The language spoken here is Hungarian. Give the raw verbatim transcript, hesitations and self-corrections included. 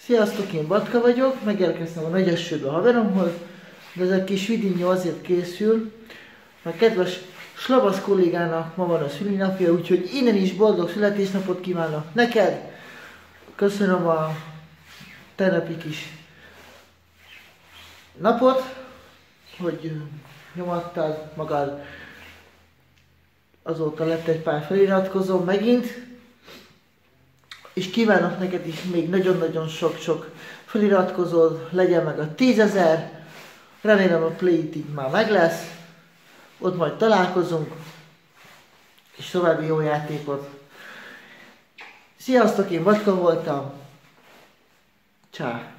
Sziasztok, én Batka vagyok, megérkeztem a Nagyesőbe a haveromhoz, de ez a kis vidinyó azért készül, mert kedves Slabasz kollégának ma van a szülinapja, úgyhogy innen is boldog születésnapot kívánok neked. Köszönöm a tegnapi kis napot, hogy nyomattad magad. Azóta lett egy pár feliratkozom megint, és kívánok neked is még nagyon-nagyon sok-sok feliratkozód, legyen meg a tízezer, remélem a Play-ig már meg lesz, ott majd találkozunk, és további jó játékot. Sziasztok, én Batka voltam, csá!